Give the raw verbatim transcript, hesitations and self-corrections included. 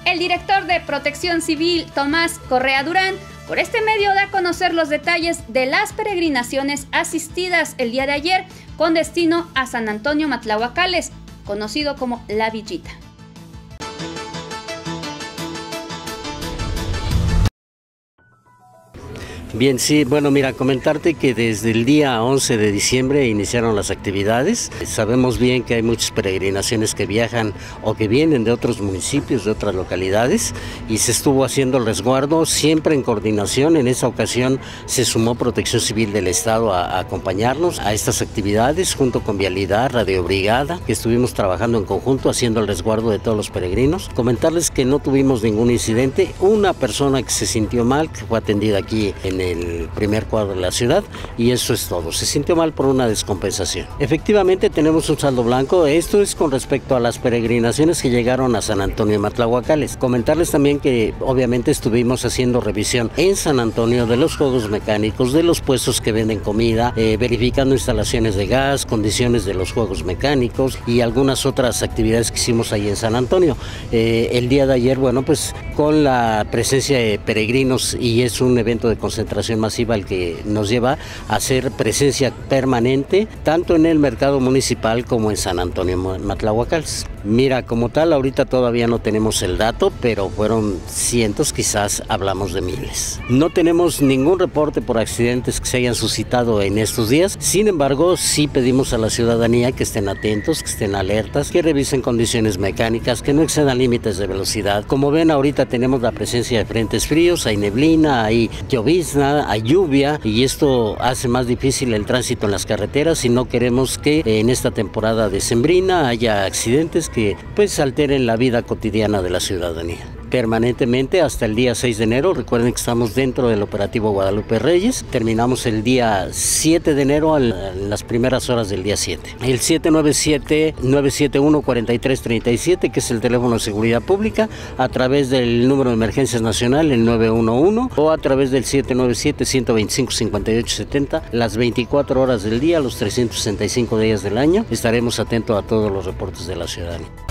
El director de Protección Civil, Tomás Correa Durán, por este medio da a conocer los detalles de las peregrinaciones asistidas el día de ayer con destino a San Antonio Matlahuacales, conocido como La Villita. Bien, sí, bueno, mira, comentarte que desde el día once de diciembre iniciaron las actividades. Sabemos bien que hay muchas peregrinaciones que viajan o que vienen de otros municipios, de otras localidades, y se estuvo haciendo el resguardo siempre en coordinación. En esa ocasión se sumó Protección Civil del Estado a, a acompañarnos a estas actividades junto con Vialidad, Radio Brigada, que estuvimos trabajando en conjunto haciendo el resguardo de todos los peregrinos. Comentarles que no tuvimos ningún incidente. Una persona que se sintió mal, que fue atendida aquí en el primer cuadro de la ciudad, y eso es todo. Se sintió mal por una descompensación. Efectivamente tenemos un saldo blanco. Esto es con respecto a las peregrinaciones que llegaron a San Antonio Matlahuacales. Comentarles también que obviamente estuvimos haciendo revisión en San Antonio de los juegos mecánicos, de los puestos que venden comida, eh, verificando instalaciones de gas, condiciones de los juegos mecánicos y algunas otras actividades que hicimos ahí en San Antonio. Eh, el día de ayer, bueno, pues con la presencia de peregrinos, y es un evento de concentración masiva el que nos lleva a hacer presencia permanente tanto en el mercado municipal como en San Antonio Matlahuacales. Mira, como tal, ahorita todavía no tenemos el dato, pero fueron cientos, quizás hablamos de miles. No tenemos ningún reporte por accidentes que se hayan suscitado en estos días. Sin embargo, sí pedimos a la ciudadanía que estén atentos, que estén alertas, que revisen condiciones mecánicas, que no excedan límites de velocidad. Como ven, ahorita tenemos la presencia de frentes fríos, hay neblina, hay llovizna, hay lluvia, y esto hace más difícil el tránsito en las carreteras, y no queremos que en esta temporada decembrina haya accidentes que pues alteren la vida cotidiana de la ciudadanía. Permanentemente hasta el día seis de enero, recuerden que estamos dentro del operativo Guadalupe Reyes, terminamos el día siete de enero en las primeras horas del día siete. El siete nueve siete, nueve siete uno, cuatro tres tres siete, que es el teléfono de seguridad pública, a través del número de emergencias nacional, el nueve uno uno, o a través del siete nueve siete, uno dos cinco, cinco ocho siete cero, las veinticuatro horas del día, los trescientos sesenta y cinco días del año. Estaremos atentos a todos los reportes de la ciudadanía.